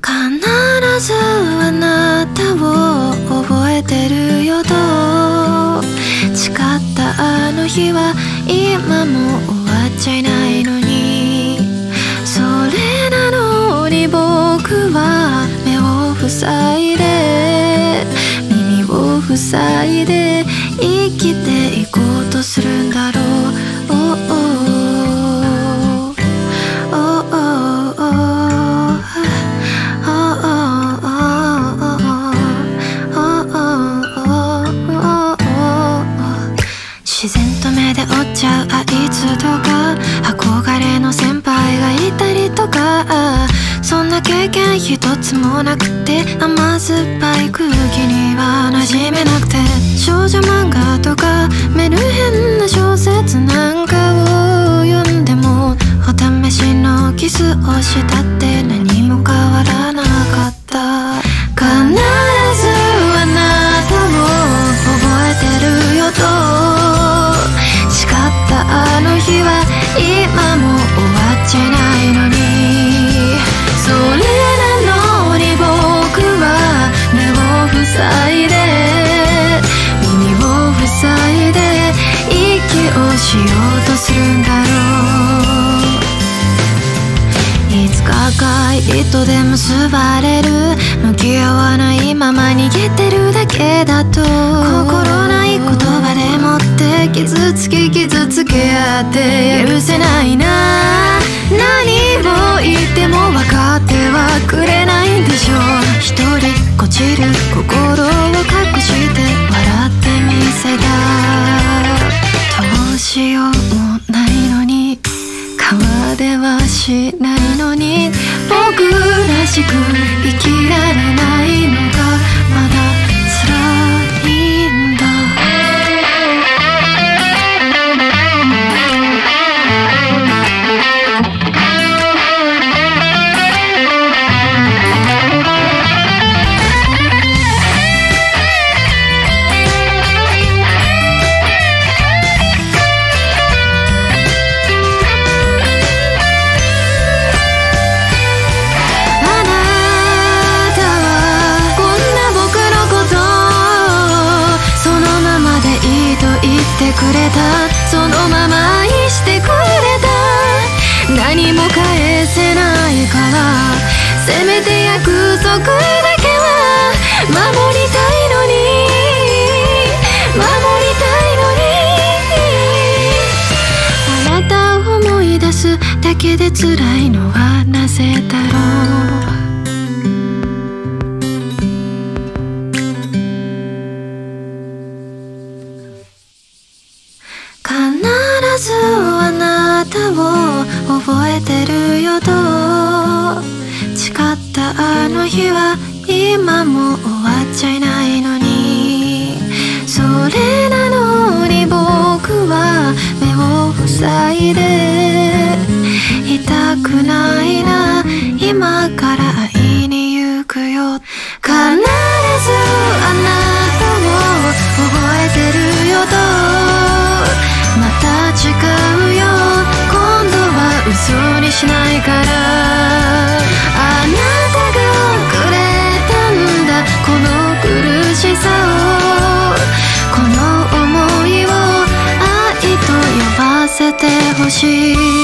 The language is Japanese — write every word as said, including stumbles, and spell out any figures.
ずあなたを覚えてるよと誓ったあの日は今も終わっちゃいないのに、それなのに僕は目を塞いで耳を塞いで生きていこうとするんだろう。自然と目で追っちゃうあいつとか憧れの先輩がいたりとか、そんな経験一つもなくて甘酸っぱい空気には馴染めなくて、少女漫画とかメルヘンな小説なんかを読んでもお試しのキスをしたって何も変わらなかった。必ずあなたを覚えてるよと誓ったあの日は今も終わっちゃいないのに、それなのに僕は目を塞いで耳を塞いで息をしようとするんだろう。いつか赤い糸で結ばれる向き合わないまま逃げてるだけだと、心ない言葉でもって傷つき傷つけ合って許せないな。何を言っても分かってはくれないんでしょう。一人こちる心を隠して笑ってみせた。どうしようもないのに川ではしないのに、僕らしく生きられないのがまだ辛いんだ。てくれた、そのまま愛してくれた。何も返せないからせめて約束だけは守りたいのに守りたいのに、あなたを思い出すだけで辛いのはなぜだろう。必ずあなたを覚えてるよと誓ったあの日は今も終わっちゃいないのに、それなのに僕は目を塞いで痛くないな、今から会いに行くよ。必ずあなたを覚えてるよとまた誓うよ、今度は嘘にしないから。あなたがくれたんだこの苦しさを、この想いを愛と呼ばせてほしい。